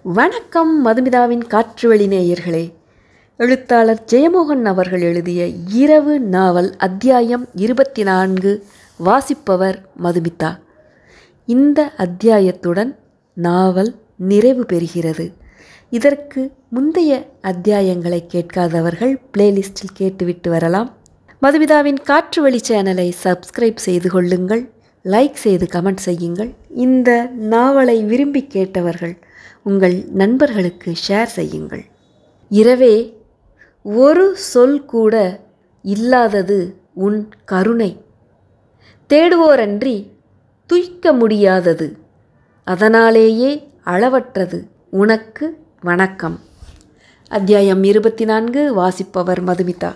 வணக்கம் மதுமிதாவின் காற்றுவெளி நேயர்களே. எழுத்தாளர் ஜெயமோகன் அவர்கள் எழுதிய இரவு நாவல் அத்தியாயம் 24. வாசிப்பவர் மதுமிதா. இந்த அத்தியாயத்துடன் நாவல் நிறைவு பெறுகிறது. இதற்கு முந்தைய அத்தியாயங்களை கேட்காதவர்கள் பிளேலிஸ்டில் கேட்டுவிட்டு வரலாம். மதுமிதாவின் காற்றுவெளி சேனலை சப்ஸ்கிரைப் செய்து கொள்ளுங்கள், லைக் செய்து கமெண்ட் செய்யுங்கள். இந்த நாவலை விரும்பி கேட்டவர்கள் உங்கள் நண்பர்களுக்கு ஷேர் செய்யுங்கள். இரவே ஒரு சொல் கூட இல்லாதது உன் கருணை, தேடுவோரன்றி துய்க்க முடியாதது, அதனாலேயே அளவற்றது உனக்கு வணக்கம். அத்தியாயம் 24. வாசிப்பவர் மதுமிதா.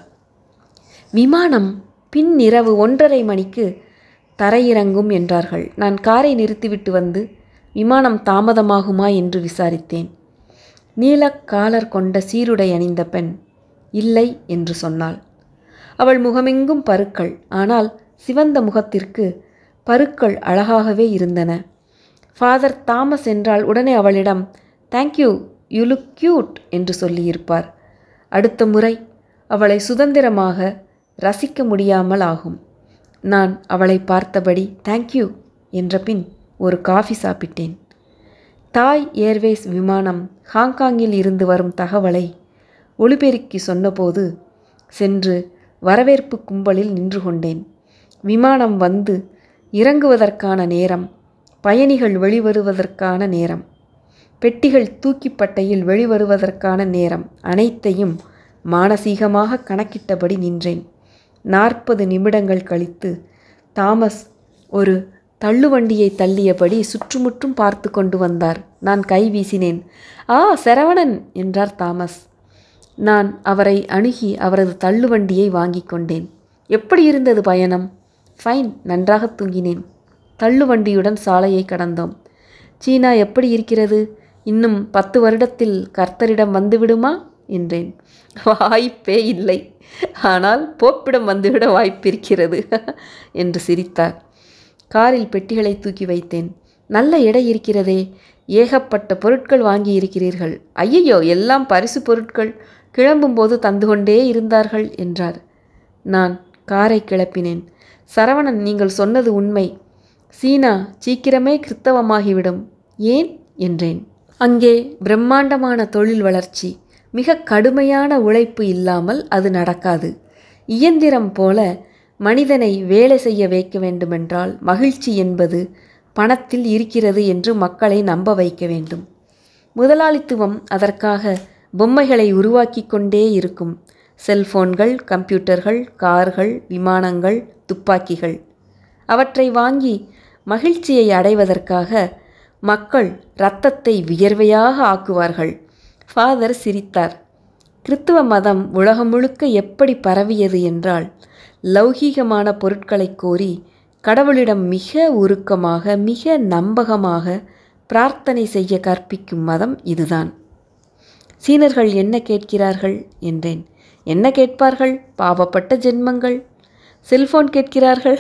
விமானம் பின்னிரவு 1:30 மணிக்கு தரையிறங்கும் என்றார்கள். நான் காரை நிறுத்திவிட்டு வந்து விமானம் தாமதமாகுமா என்று விசாரித்தேன். நீல காலர் கொண்ட சீருடை அணிந்த பெண் இல்லை என்று சொன்னாள். அவள் முகமெங்கும் பருக்கள், ஆனால் சிவந்த முகத்திற்கு பருக்கள் அழகாகவே இருந்தன. ஃபாதர் தாமஸ் என்றால் உடனே அவளிடம் தேங்க்யூ, யூ லுக் கியூட் என்று சொல்லியிருப்பார். அடுத்த முறை அவளை சுதந்திரமாக ரசிக்க முடியாமல் ஆகும். நான் அவளை பார்த்தபடி தேங்க்யூ என்ற பின் ஒரு காஃபி சாப்பிட்டேன். தாய் ஏர்வேஸ் விமானம் ஹாங்காங்கில் இருந்து வரும் தகவலை ஒளிபெருக்கி சொன்னபோது சென்று வரவேற்பு கும்பலில் நின்று கொண்டேன். விமானம் வந்து இறங்குவதற்கான நேரம், பயணிகள் வெளிவருவதற்கான நேரம், பெட்டிகள் தூக்கிப்பட்டையில் வெளிவருவதற்கான நேரம் அனைத்தையும் மானசீகமாக கணக்கிட்டபடி நின்றேன். 40 நிமிடங்கள் கழித்து தாமஸ் ஒரு தள்ளுவண்டியை தள்ளியபடி சுற்றுமுற்றும் பார்த்து கொண்டு வந்தார். நான் கை வீசினேன். சரவணன் என்றார் தாமஸ். நான் அவரை அணுகி அவரது தள்ளுவண்டியை வாங்கி கொண்டேன். எப்படி இருந்தது பயணம்? ஃபைன், நன்றாக தூங்கினேன். தள்ளுவண்டியுடன் சாலையை கடந்தோம். சீனா எப்படி இருக்கிறது? இன்னும் 10 வருடத்தில் கர்த்தரிடம் வந்துவிடுமா என்றேன். வாய்ப்பே இல்லை, ஆனால் போப்பிடம் வந்துவிட வாய்ப்பிருக்கிறது என்று சிரித்தார். காரில் பெட்டிகளை தூக்கி வைத்தேன். நல்ல எடை இருக்கிறதே, ஏகப்பட்ட பொருட்கள் வாங்கி இருக்கிறீர்கள். ஐயையோ, எல்லாம் பரிசு பொருட்கள், கிளம்பும்போது தந்து கொண்டே இருந்தார்கள் என்றார். நான் காரை கிளப்பினேன். சரவணன், நீங்கள் சொன்னது உண்மை. சீனா சீக்கிரமே கிறித்தவமாகிவிடும். ஏன் என்றேன். அங்கே பிரம்மாண்டமான தொழில் வளர்ச்சி, மிக கடுமையான உழைப்பு இல்லாமல் அது நடக்காது. இயந்திரம் போல மனிதனை வேலை செய்ய வைக்க வேண்டுமென்றால் மகிழ்ச்சி என்பது பணத்தில் இருக்கிறது என்று மக்களை நம்ப வைக்க வேண்டும். முதலாளித்துவம் அதற்காக பொம்மைகளை உருவாக்கி கொண்டே இருக்கும். செல்போன்கள், கம்ப்யூட்டர்கள், கார்கள், விமானங்கள், துப்பாக்கிகள். அவற்றை வாங்கி மகிழ்ச்சியை அடைவதற்காக மக்கள் இரத்தத்தை வியர்வையாக ஆக்குவார்கள். ஃபாதர் சிரித்தார். கிறித்துவ மதம் உலகம் முழுக்க எப்படி பரவியது என்றால், லௌகீகமான பொருட்களை கோரி கடவுளிடம் மிக உருக்கமாக, மிக நம்பகமாக பிரார்த்தனை செய்ய கற்பிக்கும் மதம் இதுதான். சீனர்கள் என்ன கேட்கிறார்கள் என்றேன். என்ன கேட்பார்கள்? பாவப்பட்ட ஜென்மங்கள். செல்போன் கேட்கிறார்கள்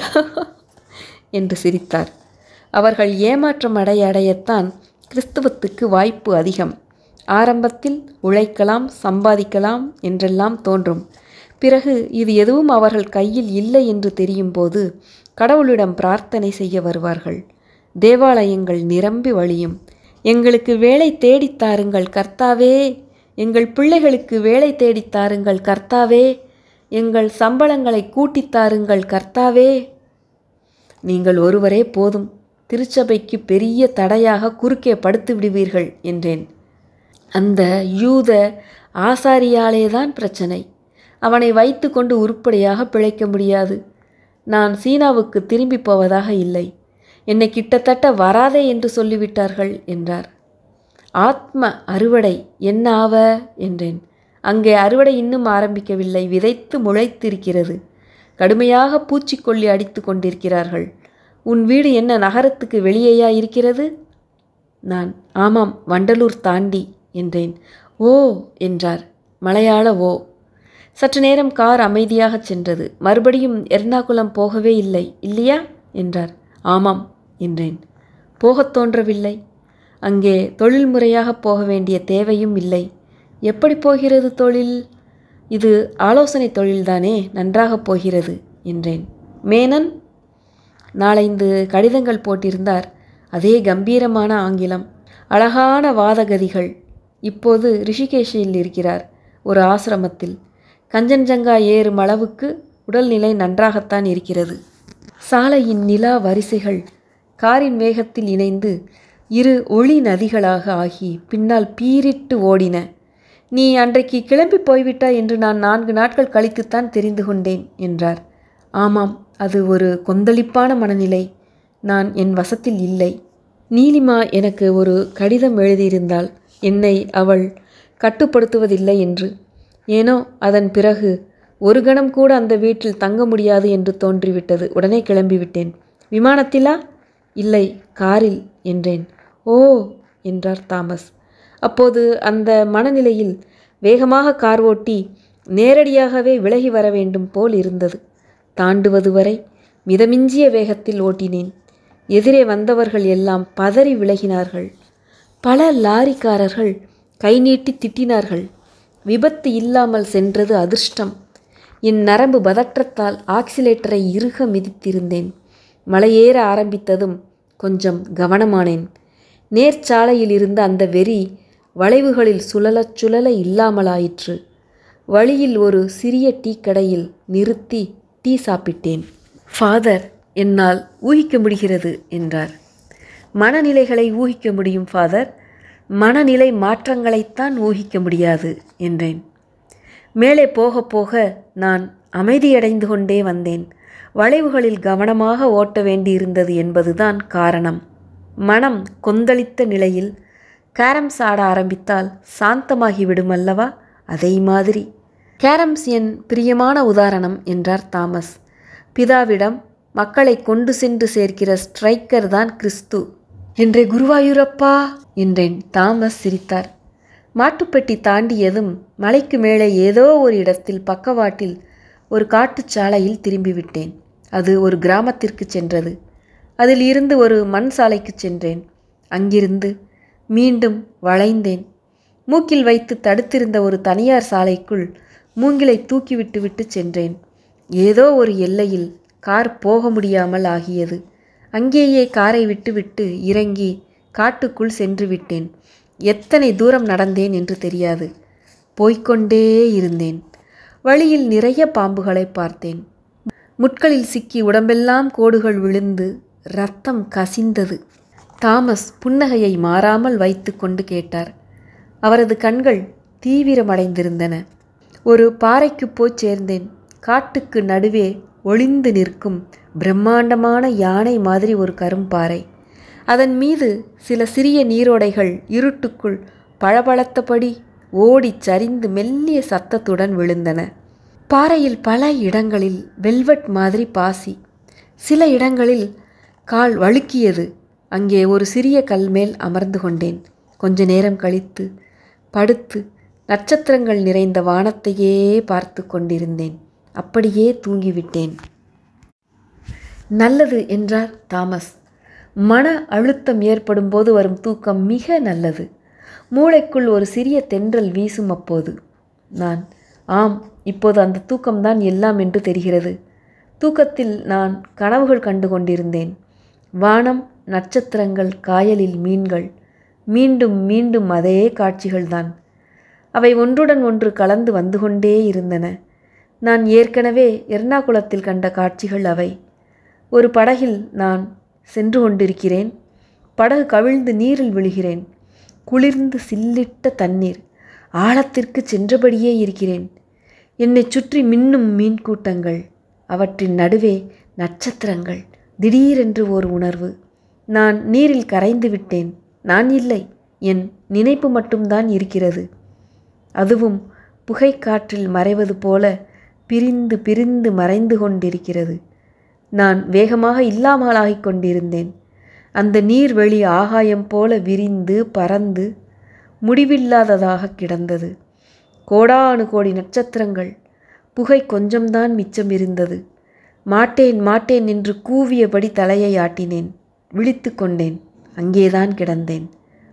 என்று சிரித்தார். அவர்கள் ஏமாற்றம் அடையத்தான் கிறிஸ்துவத்துக்கு வாய்ப்பு அதிகம். ஆரம்பத்தில் உழைக்கலாம், சம்பாதிக்கலாம் என்றெல்லாம் தோன்றும். பிறகு இது எதுவும் அவர்கள் கையில் இல்லை என்று தெரியும் போது கடவுளிடம் பிரார்த்தனை செய்ய வருவார்கள். தேவாலயங்கள் நிரம்பி வழியும். எங்களுக்கு வேலை தேடித்தாருங்கள் கர்த்தாவே, எங்கள் பிள்ளைகளுக்கு வேலை தேடித்தாருங்கள் கர்த்தாவே, எங்கள் சம்பளங்களை கூட்டித்தாருங்கள் கர்த்தாவே. நீங்கள் ஒருவரே போதும், திருச்சபைக்கு பெரிய தடையாக குறுக்கே படுத்து விடுவீர்கள் என்றேன். அந்த யூத ஆசாரியாலேதான் பிரச்சனை. அவனை வைத்து கொண்டு உருப்படியாக பிழைக்க முடியாது. நான் சீனாவுக்கு திரும்பி போவதாக இல்லை. என்னை கிட்டத்தட்ட வராதே என்று சொல்லிவிட்டார்கள் என்றார். ஆத்ம அறுவடை என்ன ஆவ என்றேன். அங்கே அறுவடை இன்னும் ஆரம்பிக்கவில்லை, விதைத்து முளைத்திருக்கிறது. கடுமையாக பூச்சிக்கொல்லி அடித்து கொண்டிருக்கிறார்கள். உன் வீடு என்ன நகரத்துக்கு வெளியேயா இருக்கிறது? நான் ஆமாம், வண்டலூர் தாண்டி என்றேன். ஓ என்றார். மலையாள ஓ. சற்று நேரம் கார் அமைதியாக சென்றது. மறுபடியும் எர்ணாகுளம் போகவே இல்லை இல்லையா என்றார். ஆமாம் என்றேன். போகத் தோன்றவில்லை. அங்கே தொழில் முறையாக போக வேண்டிய தேவையும் இல்லை. எப்படி போகிறது தொழில்? இது ஆலோசனை தொழில்தானே, நன்றாக போகிறது என்றேன். மேனன் 4-5 கடிதங்கள் போட்டிருந்தார். அதே கம்பீரமான ஆங்கிலம், அழகான வாதகதிகள். இப்போது ரிஷிகேஷில் இருக்கிறார், ஒரு ஆசிரமத்தில். கஞ்சன்ஜங்கா ஏறும் அளவுக்கு உடல்நிலை நன்றாகத்தான் இருக்கிறது. சாலையின் நிலா வரிசைகள் காரின் வேகத்தில் இணைந்து 2 ஒளி நதிகளாக ஆகி பின்னால் பீரிட்டு ஓடின. நீ அன்றைக்கு கிளம்பி போய்விட்டாய் என்று நான் 4 நாட்கள் கழித்துத்தான் தெரிந்து கொண்டேன் என்றார். ஆமாம், அது ஒரு கொந்தளிப்பான மனநிலை. நான் என் வசத்தில் இல்லை. நீலிமா எனக்கு ஒரு கடிதம் எழுதியிருந்தாள், என்னை அவள் கட்டுப்படுத்துவதில்லை என்று. ஏனோ அதன் பிறகு ஒரு கணம் கூட அந்த வீட்டில் தங்க முடியாது என்று தோன்றிவிட்டது. உடனே கிளம்பிவிட்டேன். விமானத்திலா? இல்லை, காரில் என்றேன். ஓ என்றார் தாமஸ். அப்போது அந்த மனநிலையில் வேகமாக கார் ஓட்டி நேரடியாகவே விலகி வர வேண்டும் போல் இருந்தது. தாண்டுவது வரை மிதமிஞ்சிய வேகத்தில் ஓட்டினேன். எதிரே வந்தவர்கள் எல்லாம் பதறி விலகினார்கள். பல லாரிக்காரர்கள் கை நீட்டி திட்டினார்கள். விபத்து இல்லாமல் சென்றது அதிர்ஷ்டம். என் நரம்பு பதற்றத்தால் ஆக்சிலேட்டரை இறுக மிதித்திருந்தேன். மலையேற ஆரம்பித்ததும் கொஞ்சம் கவனமானேன். நேர்ச்சாலையில் இருந்த அந்த வெறி வளைவுகளில் சுழலச் சுழல இல்லாமலாயிற்று. வழியில் ஒரு சிறிய டீ கடையில் நிறுத்தி டீ சாப்பிட்டேன். ஃபாதர், என்னால் ஊகிக்க முடிகிறது என்றார். மனநிலைகளை ஊகிக்க முடியும் ஃபாதர், மனநிலை மாற்றங்களைத்தான் ஊகிக்க முடியாது என்றேன். மேலே போக போக நான் அமைதியடைந்து கொண்டே வந்தேன். வளைவுகளில் கவனமாக ஓட்ட வேண்டியிருந்தது என்பதுதான் காரணம். மனம் கொந்தளித்த நிலையில் கேரம்ஸ் ஆட ஆரம்பித்தால் சாந்தமாகிவிடும் அல்லவா? அதை மாதிரி. கேரம்ஸ் என் பிரியமான உதாரணம் என்றார் தாமஸ். பிதாவிடம் மக்களை கொண்டு சென்று சேர்க்கிற ஸ்ட்ரைக்கர் தான் கிறிஸ்து என்றே. குருவாயூரப்பா என்றேன். தாமஸ் சிரித்தார். மாட்டுப்பெட்டி தாண்டியதும் மலைக்கு மேலே ஏதோ ஒரு இடத்தில் பக்கவாட்டில் ஒரு காட்டுச்சாலையில் திரும்பிவிட்டேன். அது ஒரு கிராமத்திற்கு சென்றது. அதில் இருந்து ஒரு மண் சாலைக்கு சென்றேன். அங்கிருந்து மீண்டும் வளைந்தேன். மூக்கில் வைத்து தடுத்திருந்த ஒரு தனியார் சாலைக்குள் மூங்கிலை தூக்கிவிட்டு விட்டு சென்றேன். ஏதோ ஒரு எல்லையில் கார் போக முடியாமல் ஆகியது. அங்கேயே காரை விட்டுவிட்டு இறங்கி காட்டுக்குள் சென்று விட்டேன். எத்தனை தூரம் நடந்தேன் என்று தெரியாது. போய்கொண்டே இருந்தேன். வழியில் நிறைய பாம்புகளை பார்த்தேன். முட்களில் சிக்கி உடம்பெல்லாம் கோடுகள் விழுந்து இரத்தம் கசிந்தது. தாமஸ் புன்னகையை மாறாமல் வைத்து கொண்டு கேட்டார். அவரது கண்கள் தீவிரமடைந்திருந்தன. ஒரு பாறைக்கு போய் சேர்ந்தேன். காட்டுக்கு நடுவே ஒளிந்து நிற்கும் பிரம்மாண்டமான யானை மாதிரி ஒரு கரும்பாறை. அதன் மீது சில சிறிய நீரோடைகள் இருட்டுக்குள் பளபளத்தபடி ஓடி சரிந்து மெல்லிய சத்தத்துடன் விழுந்தன. பாறையில் பல இடங்களில் வெல்வெட் மாதிரி பாசி. சில இடங்களில் கால் வழுக்கியது. அங்கே ஒரு சிறிய கல் மேல் அமர்ந்து கொண்டேன். கொஞ்ச நேரம் கழித்து படுத்து நட்சத்திரங்கள் நிறைந்த வானத்தையே பார்த்து கொண்டிருந்தேன். அப்படியே தூங்கிவிட்டேன். நல்லது என்றார் தாமஸ். மன அழுத்தம் ஏற்படும் போது வரும் தூக்கம் மிக நல்லது. மூளைக்குள் ஒரு சிறிய தென்றல் வீசும் அப்போது. நான் ஆம், இப்போது அந்த தூக்கம்தான் எல்லாம் என்று தெரிகிறது. தூக்கத்தில் நான் கனவுகள் கண்டு கொண்டிருந்தேன். வானம், நட்சத்திரங்கள், காயலில் மீன்கள். மீண்டும் மீண்டும் அதே காட்சிகள்தான். அவை ஒன்றுடன் ஒன்று கலந்து வந்து கொண்டே இருந்தன. நான் ஏற்கனவே எர்ணாகுளத்தில் கண்ட காட்சிகள் அவை. ஒரு படகில் நான் சென்று கொண்டிருக்கிறேன். படகு கவிழ்ந்து நீரில் விழுகிறேன். குளிர்ந்து சில்லிட்ட தண்ணீர். ஆழத்திற்கு சென்றபடியே இருக்கிறேன். என்னை சுற்றி மின்னும் மீன் கூட்டங்கள். அவற்றின் நடுவே நட்சத்திரங்கள். திடீரென்று ஒரு உணர்வு. நான் நீரில் கரைந்து விட்டேன். நான் இல்லை, என் நினைப்பு மட்டும்தான் இருக்கிறது. அதுவும் புகை காற்றில் மறைவது போல பிரிந்து பிரிந்து மறைந்து கொண்டிருக்கிறது. நான் வேகமாக இல்லாமலாகிக் கொண்டிருந்தேன். அந்த நீர்வெளி ஆகாயம் போல விரிந்து பறந்து முடிவில்லாததாக கிடந்தது. கோடானு கோடி நட்சத்திரங்கள். புகை கொஞ்சம்தான் மிச்சம் இருந்தது. மாட்டேன் மாட்டேன் என்று கூவியபடி தலையை ஆட்டினேன். விழித்து கொண்டேன். அங்கேதான் கிடந்தேன்.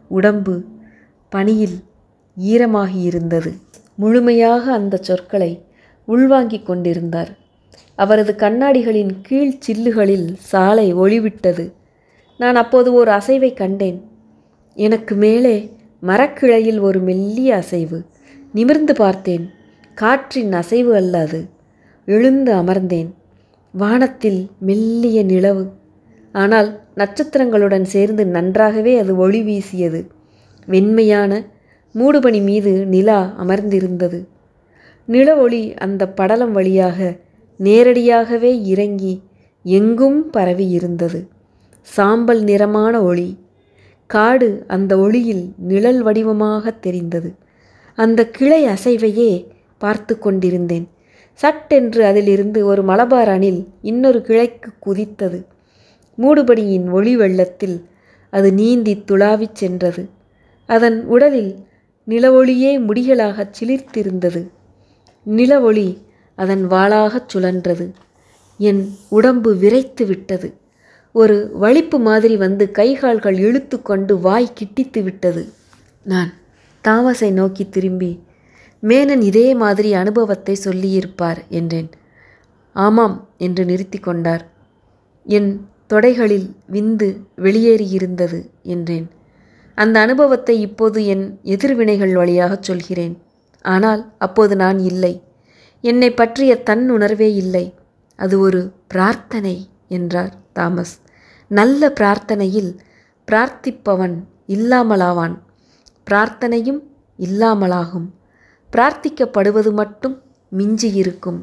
உடம்பு பனியில் ஈரமாகியிருந்தது. முழுமையாக அந்த சொற்களை உள்வாங்கிக் கொண்டிருந்தார். அவரது கண்ணாடிகளின் கீழ் சில்லுகளில் சாலை ஒளிவிட்டது. நான் அப்போது ஒரு அசைவை கண்டேன். எனக்கு மேலே மரக்கிளையில் ஒரு மெல்லிய அசைவு. நிமிர்ந்து பார்த்தேன். காற்றின் அசைவு அல்ல அது. எழுந்து அமர்ந்தேன். வானத்தில் மெல்லிய நிலவு. ஆனால் நட்சத்திரங்களுடன் சேர்ந்து நன்றாகவே அது ஒளி வீசியது. வெண்மையான மூடுபனி மீது நிலா அமர்ந்திருந்தது. நில ஒளி அந்த படலம் வழியாக நேரடியாகவே இறங்கி எங்கும் பரவி இருந்தது. சாம்பல் நிறமான ஒளி. காடு அந்த ஒளியில் நிழல் வடிவமாக தெரிந்தது. அந்த கிளை அசைவையே பார்த்து கொண்டிருந்தேன். சட்டென்று அதிலிருந்து ஒரு மலபார் அணில் இன்னொரு கிளைக்கு குதித்தது. மூடுபனியின் ஒளி வெள்ளத்தில் அது நீந்தி துளாவிச் சென்றது. அதன் உடலில் நில ஒளியே முடிகளாகச் சிலிர்த்திருந்தது. நில ஒளி அதன் வாளாகச் சுழன்றது. என் உடம்பு விரைத்து விட்டது. ஒரு வலிப்பு மாதிரி வந்து கைகால்கள் இழுத்து கொண்டு வாய் கிட்டித்து விட்டது. நான் தாமஸை நோக்கி திரும்பி, மேனன் இதே மாதிரி அனுபவத்தை சொல்லியிருப்பார் என்றேன். ஆமாம் என்று நிறுத்தி கொண்டார். என் தொடைகளில் விந்து வெளியேறியிருந்தது என்றேன். அந்த அனுபவத்தை இப்போது என் எதிர்வினைகள் வழியாகச் சொல்கிறேன். ஆனால் அப்போது நான் இல்லை. என்னை பற்றிய தன் உணர்வே இல்லை. அது ஒரு பிரார்த்தனை என்றார் தாமஸ். நல்ல பிரார்த்தனையில் பிரார்த்திப்பவன் இல்லாமலாவான். பிரார்த்தனையும் இல்லாமலாகும். பிரார்த்திக்கப்படுவது மட்டும் மிஞ்சியிருக்கும்.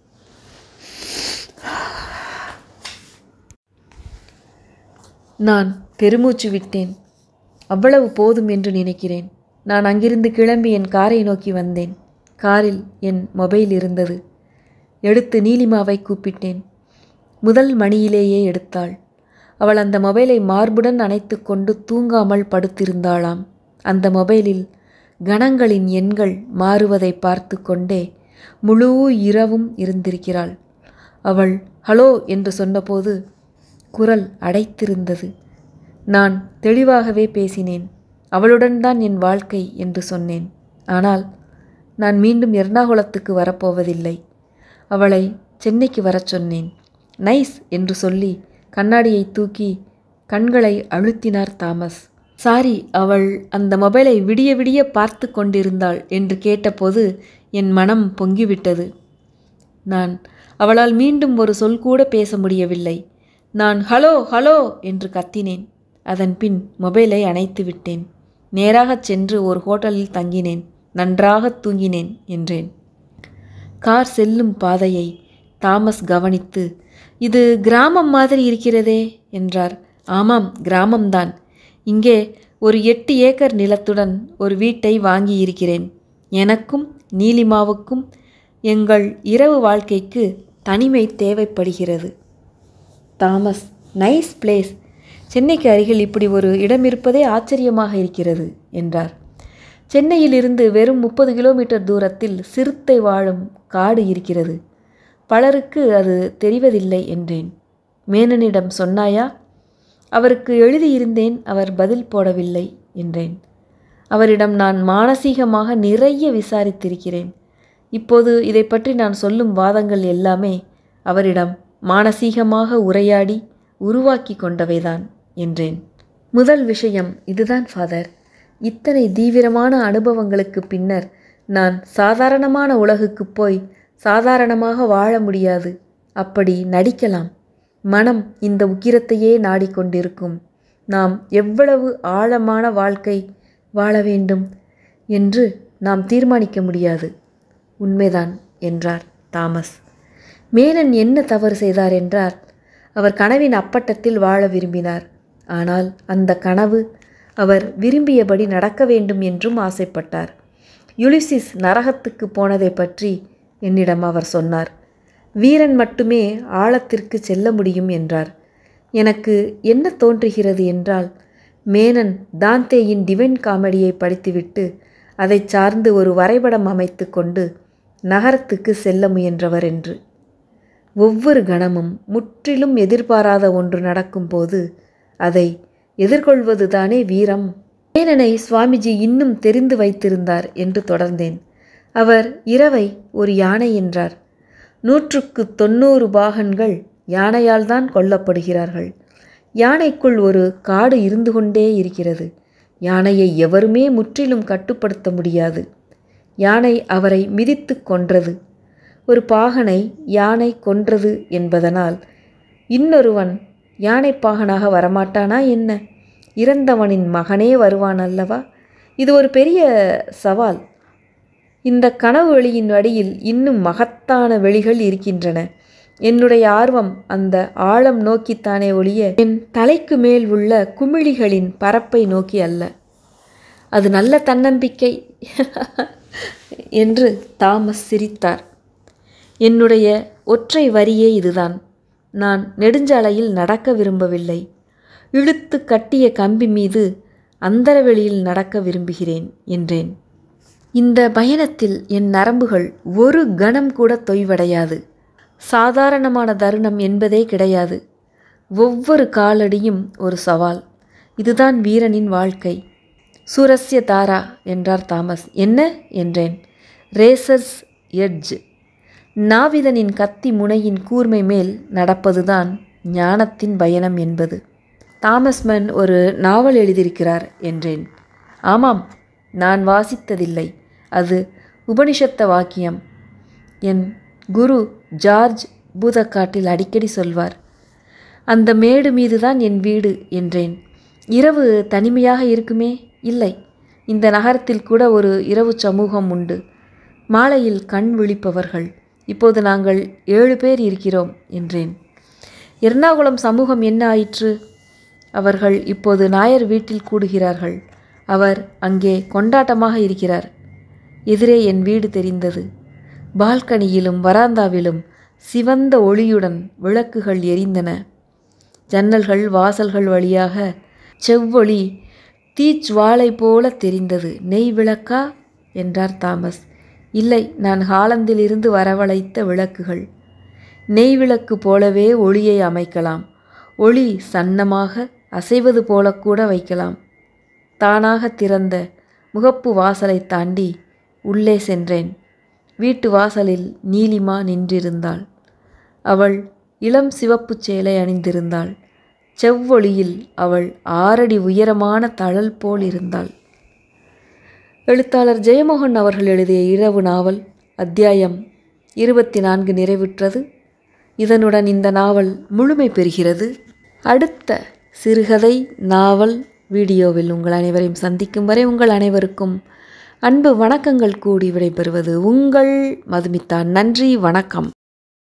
நான் பெருமூச்சு விட்டேன். அவ்வளவு போதும் என்று நினைக்கிறேன். நான் அங்கிருந்து கிளம்பி என் காரை நோக்கி வந்தேன். காரில் என் மொபைல் இருந்தது. எடுத்து நீலிமாவை கூப்பிட்டேன். முதல் மணியிலேயே எடுத்தாள். அவள் அந்த மொபைலை மார்புடன் அணைத்து கொண்டு தூங்காமல் படுத்திருந்தாளாம். அந்த மொபைலில் கணங்களின் எண்கள் மாறுவதை பார்த்து கொண்டே முழு இரவும் இருந்திருக்கிறாள். அவள் ஹலோ என்று சொன்னபோது குரல் அடைத்திருந்தது. நான் தெளிவாகவே பேசினேன். அவளுடன் தான் என் வாழ்க்கை என்று சொன்னேன். ஆனால் நான் மீண்டும் எர்ணாகுளத்துக்கு வரப்போவதில்லை. அவளை சென்னைக்கு வரச் சொன்னேன். நைஸ் என்று சொல்லி கண்ணாடியை தூக்கி கண்களை அழுத்தினார் தாமஸ். சாரி, அவள் அந்த மொபைலை விடிய விடிய பார்த்து கொண்டிருந்தாள் என்று கேட்டபோது என் மனம் பொங்கிவிட்டது. நான் அவளால் மீண்டும் ஒரு சொல் கூட பேச முடியவில்லை. நான் ஹலோ ஹலோ என்று கத்தினேன். அதன் பின் மொபைலை அணைத்து விட்டேன். நேராகச் சென்று ஒரு ஹோட்டலில் தங்கினேன். நன்றாக தூங்கினேன் என்றேன். கார் செல்லும் பாதையை தாமஸ் கவனித்து, இது கிராமம் மாதிரி இருக்கிறதே என்றார். ஆமாம், கிராமம்தான். இங்கே ஒரு 8 ஏக்கர் நிலத்துடன் ஒரு வீட்டை வாங்கியிருக்கிறேன். எனக்கும் நீலிமாவுக்கும் எங்கள் இரவு வாழ்க்கைக்கு தனிமை தேவைப்படுகிறது. Thomas, nice place. சென்னைக்கு அருகில் இப்படி ஒரு இடம் இருப்பதே ஆச்சரியமாக இருக்கிறது என்றார். சென்னையிலிருந்து வெறும் 30 கிலோமீட்டர் தூரத்தில் சிறுத்தை வாழும் காடு இருக்கிறது. பலருக்கு அது தெரிவதில்லை என்றேன். மேனனிடம் சொன்னாயா? அவருக்கு எழுதியிருந்தேன். அவர் பதில் போடவில்லை என்றேன். அவரிடம் நான் மானசீகமாக நிறைய விசாரித்திருக்கிறேன். இப்போது இதை பற்றி நான் சொல்லும் வாதங்கள் எல்லாமே அவரிடம் மானசீகமாக உரையாடி உருவாக்கி கொண்டவைதான் என்றேன். முதல் விஷயம் இதுதான் ஃபாதர். இத்தனை தீவிரமான அனுபவங்களுக்கு பின்னர் நான் சாதாரணமான உலகுக்கு போய் சாதாரணமாக வாழ முடியாது. அப்படி நடிக்கலாம். மனம் இந்த உக்கிரத்தையே நாடிக்கொண்டிருக்கும். நாம் எவ்வளவு ஆழமான வாழ்க்கை வாழ வேண்டும் என்று நாம் தீர்மானிக்க முடியாது. உண்மைதான் என்றார் தாமஸ். மேனன் என்ன தவறு செய்தார் என்றார். அவர் கனவின் அப்பட்டத்தில் வாழ விரும்பினார். ஆனால் அந்த கனவு அவர் விரும்பியபடி நடக்க வேண்டும் என்றும் ஆசைப்பட்டார். யுலிசிஸ் நரகத்துக்கு போனதை பற்றி என்னிடம் அவர் சொன்னார். வீரன் மட்டுமே ஆழத்திற்கு செல்ல முடியும் என்றார். எனக்கு என்ன தோன்றுகிறது என்றால், மேனன் தாந்தேயின் டிவைன் காமெடியை படித்துவிட்டு அதை சார்ந்து ஒரு வரைபடம் அமைத்து கொண்டு நகரத்துக்கு செல்ல முயன்றவர் என்று. ஒவ்வொரு கணமும் முற்றிலும் எதிர்பாராத ஒன்று நடக்கும்போது அதை எதிர்கொள்வதுதானே வீரம். மேனனை சுவாமிஜி இன்னும் தெரிந்து வைத்திருந்தார் என்று தொடர்ந்தேன். அவர் இரவை ஒரு யானை என்றார். 190 பாகன்கள் யானையால் தான் கொல்லப்படுகிறார்கள். யானைக்குள் ஒரு காடு இருந்து கொண்டே இருக்கிறது. யானையை எவருமே முற்றிலும் கட்டுப்படுத்த முடியாது. யானை அவரை மிதித்து கொன்றது. ஒரு பாகனை யானை கொன்றது என்பதனால் இன்னொருவன் யானை பாகனாக வரமாட்டானா என்ன? இறந்தவனின் மகனே வருவான் அல்லவா? இது ஒரு பெரிய சவால். இந்த கனவு வெளியின் அடியில் இன்னும் மகத்தான வெளிகள் இருக்கின்றன. என்னுடைய ஆர்வம் அந்த ஆழம் நோக்கித்தானே ஒழிய என் தலைக்கு மேல் உள்ள குமிழிகளின் பரப்பை நோக்கி அல்ல. அது நல்ல தன்னம்பிக்கை என்று தாமஸ் சிரித்தார். என்னுடைய ஒற்றை வரியே இதுதான். நான் நெடுஞ்சாலையில் நடக்க விரும்பவில்லை. இழுத்து கட்டிய கம்பி மீது அந்தரவெளியில் நடக்க விரும்புகிறேன் என்றேன். இந்த பயணத்தில் என் நரம்புகள் ஒரு கணம் கூட தொய்வடையாது. சாதாரணமான தருணம் என்பதே கிடையாது. ஒவ்வொரு காலடியும் ஒரு சவால். இதுதான் வீரனின் வாழ்க்கை. சூரஸ்ய தாரா என்றார் தாமஸ். என்ன என்றேன். Razors edge. நாவிதனின் கத்தி முனையின் கூர்மை மேல் நடப்பதுதான் ஞானத்தின் பயணம் என்பது. தாமஸ் மன் ஒரு நாவல் எழுதியிருக்கிறார் என்றேன். ஆமாம், நான் வாசித்ததில்லை. அது உபனிஷத்த வாக்கியம். என் குரு ஜார்ஜ் பூதக்காட்டில் அடிக்கடி சொல்வார். அந்த மேடு மீதுதான் என் வீடு என்றேன். இரவு தனிமையாக இருக்குமே? இல்லை, இந்த நகரத்தில் கூட ஒரு இரவு சமூகம் உண்டு. மாலையில் கண் விழிப்பவர்கள். இப்போது நாங்கள் 7 பேர் இருக்கிறோம் என்றேன். எர்ணாகுளம் சமூகம் என்ன ஆயிற்று? அவர்கள் இப்போது நாயர் வீட்டில் கூடுகிறார்கள். அவர் அங்கே கொண்டாட்டமாக இருக்கிறார். எதிரே என் வீடு தெரிந்தது. பால்கனியிலும் வராந்தாவிலும் சிவந்த ஒளியுடன் விளக்குகள் எரிந்தன. ஜன்னல்கள் வாசல்கள் வழியாக செவ்வொளி தீச்சுவாலை போல தெரிந்தது. நெய் விளக்கா என்றார் தாமஸ். இல்லை, நான் ஹாலந்திலிருந்து வரவழைத்த விளக்குகள். நெய் விளக்கு போலவே ஒளியை அமைக்கலாம். ஒளி சன்னமாக அசைவது போலக்கூட வைக்கலாம். தானாக திறந்த முகப்பு வாசலை தாண்டி உள்ளே சென்றேன். வீட்டு வாசலில் நீலிமா நின்றிருந்தாள். அவள் இளம் சிவப்பு சேலை அணிந்திருந்தாள். செவ்வொளியில் அவள் 6 அடி உயரமான தழல் போல் இருந்தாள். எழுத்தாளர் ஜெயமோகன் அவர்கள் எழுதிய இரவு நாவல் அத்தியாயம் 24 நிறைவுற்றது. இதனுடன் இந்த நாவல் முழுமை பெறுகிறது. அடுத்த சிறுகதை நாவல் வீடியோவில் உங்கள் அனைவரையும் சந்திக்கும் வரை உங்கள் அனைவருக்கும் அன்பு வணக்கங்கள் கூடி விடைபெறுவது உங்கள் மதுமிதா. நன்றி, வணக்கம்.